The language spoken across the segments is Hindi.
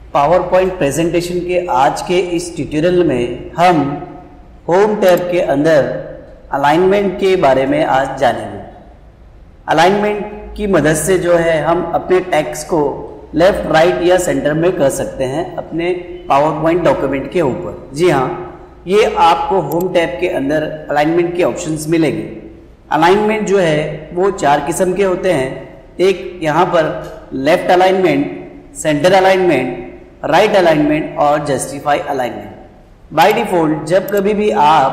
पावर पॉइंट प्रेजेंटेशन के आज के इस ट्यूटोरियल में हम होम टैब के अंदर अलाइनमेंट के बारे में आज जानेंगे। अलाइनमेंट की मदद से जो है हम अपने टेक्स्ट को लेफ्ट, राइट या सेंटर में कर सकते हैं अपने पावर पॉइंट डॉक्यूमेंट के ऊपर। जी हाँ, ये आपको होम टैब के अंदर अलाइनमेंट के ऑप्शंस मिलेंगे। अलाइनमेंट जो है वो 4 किस्म के होते हैं। एक यहाँ पर left alignment, centre alignment, right alignment और जस्टिफाई अलाइनमेंट। बाय डिफॉल्ट जब कभी भी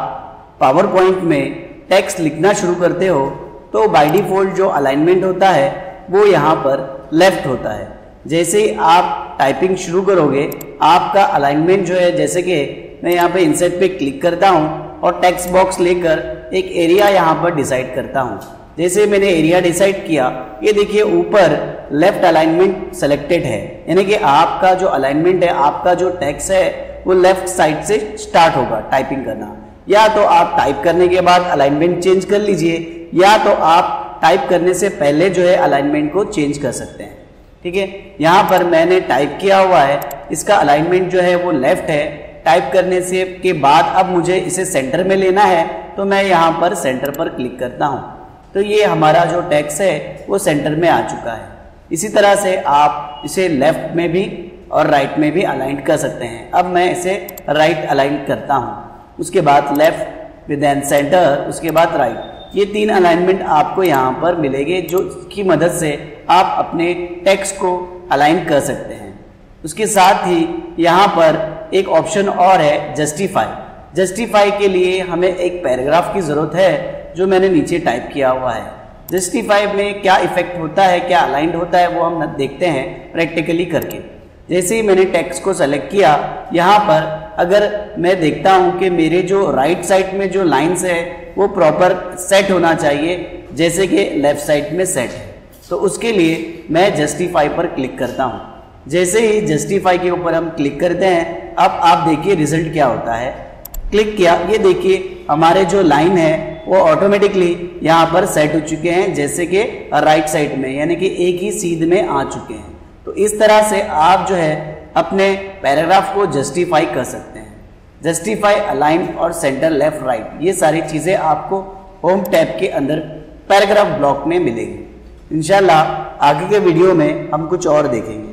आप पावर पॉइंट में टेक्स्ट लिखना शुरू करते हो तो बाय डिफॉल्ट जो अलाइनमेंट होता है वो यहाँ पर लेफ्ट होता है। जैसे ही आप टाइपिंग शुरू करोगे आपका अलाइनमेंट जो है, जैसे कि मैं यहाँ पे इंसर्ट पे क्लिक करता हूँ और टेक्स्ट बॉक्स लेकर एक एरिया यहाँ पर डिसाइड करता हूँ। जैसे मैंने एरिया डिसाइड किया, ये देखिए ऊपर लेफ्ट अलाइनमेंट सेलेक्टेड है, यानी कि आपका जो अलाइनमेंट है, आपका जो टेक्स्ट है वो लेफ्ट साइड से स्टार्ट होगा टाइपिंग करना। या तो आप टाइप करने के बाद अलाइनमेंट चेंज कर लीजिए, या तो आप टाइप करने से पहले जो है अलाइनमेंट को चेंज कर सकते हैं। ठीक है, यहाँ पर मैंने टाइप किया हुआ है, इसका अलाइनमेंट जो है वो लेफ्ट है। टाइप करने से के बाद अब मुझे इसे सेंटर में लेना है तो मैं यहाँ पर सेंटर पर क्लिक करता हूँ, तो ये हमारा जो टेक्स्ट है वो सेंटर में आ चुका है। इसी तरह से आप इसे लेफ्ट में भी और राइट में भी अलाइन कर सकते हैं। अब मैं इसे राइट अलाइन करता हूँ, उसके बाद लेफ्ट, देन सेंटर, उसके बाद राइट। ये 3 अलाइनमेंट आपको यहाँ पर मिलेंगे जो की मदद से आप अपने टेक्स्ट को अलाइन कर सकते हैं। उसके साथ ही यहाँ पर एक ऑप्शन और है जस्टिफाई। जस्टिफाई के लिए हमें एक पैराग्राफ की ज़रूरत है जो मैंने नीचे टाइप किया हुआ है। जस्टिफाई में क्या इफेक्ट होता है, क्या अलाइंड होता है, वो हम देखते हैं प्रैक्टिकली करके। जैसे ही मैंने टेक्स्ट को सेलेक्ट किया, यहाँ पर अगर मैं देखता हूँ कि मेरे जो राइट साइड में जो लाइन्स है वो प्रॉपर सेट होना चाहिए, जैसे कि लेफ्ट साइड में सेट है, तो उसके लिए मैं जस्टिफाई पर क्लिक करता हूँ। जैसे ही जस्टिफाई के ऊपर हम क्लिक करते हैं, अब आप देखिए रिजल्ट क्या होता है। क्लिक किया, ये देखिए हमारे जो लाइन है वो ऑटोमेटिकली यहाँ पर सेट हो चुके हैं, जैसे कि राइट साइड में, यानी कि एक ही सीध में आ चुके हैं। तो इस तरह से आप जो है अपने पैराग्राफ को जस्टिफाई कर सकते हैं। जस्टिफाई, अलाइन और सेंटर, लेफ्ट, राइट, ये सारी चीज़ें आपको होम टैब के अंदर पैराग्राफ ब्लॉक में मिलेगी। इंशाल्लाह आगे के वीडियो में हम कुछ और देखेंगे।